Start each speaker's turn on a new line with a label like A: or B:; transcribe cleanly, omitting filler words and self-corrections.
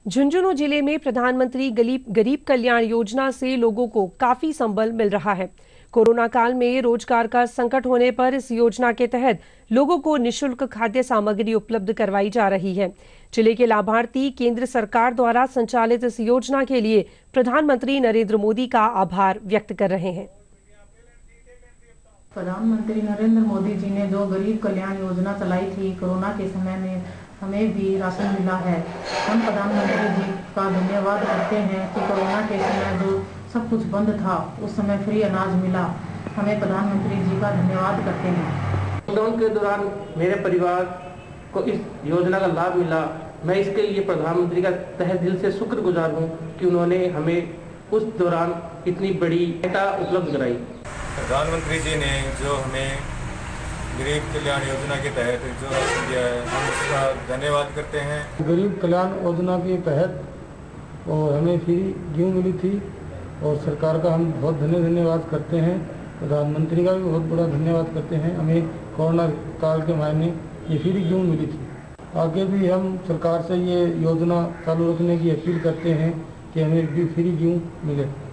A: झुंझुनू जिले में प्रधानमंत्री गरीब कल्याण योजना से लोगों को काफी संबल मिल रहा है। कोरोना काल में रोजगार का संकट होने पर इस योजना के तहत लोगों को निशुल्क खाद्य सामग्री उपलब्ध करवाई जा रही है। जिले के लाभार्थी केंद्र सरकार द्वारा संचालित इस योजना के लिए प्रधानमंत्री नरेंद्र मोदी का आभार व्यक्त कर रहे हैं।
B: प्रधानमंत्री नरेंद्र मोदी जी ने जो गरीब कल्याण योजना चलाई थी, कोरोना के समय में हमें भी राशन मिला है। हम प्रधानमंत्री जी का धन्यवाद करते हैं कि कोरोना के समय जो सब कुछ बंद था, उस समय फ्री अनाज मिला। हमें प्रधानमंत्री जी का धन्यवाद करते हैं।
C: लॉकडाउन के दौरान मेरे परिवार को इस योजना का लाभ मिला। मैं इसके लिए प्रधानमंत्री का तहे दिल से शुक्रगुजार हूँ कि उन्होंने हमें उस दौरान इतनी बड़ी सहायता उपलब्ध कराई।
D: प्रधानमंत्री जी ने जो हमें गरीब कल्याण योजना के तहत जो राशन दिया है, हम उसका धन्यवाद करते हैं।
E: गरीब कल्याण योजना के तहत और हमें फ्री गेहूँ मिली थी और सरकार का हम बहुत धन्यवाद करते हैं। प्रधानमंत्री का भी बहुत बड़ा धन्यवाद करते हैं। हमें कोरोना काल के मायने ये फ्री गेहूँ मिली थी। आगे भी हम सरकार से ये योजना चालू रखने की अपील करते हैं कि हमें भी फ्री गेहूँ मिले।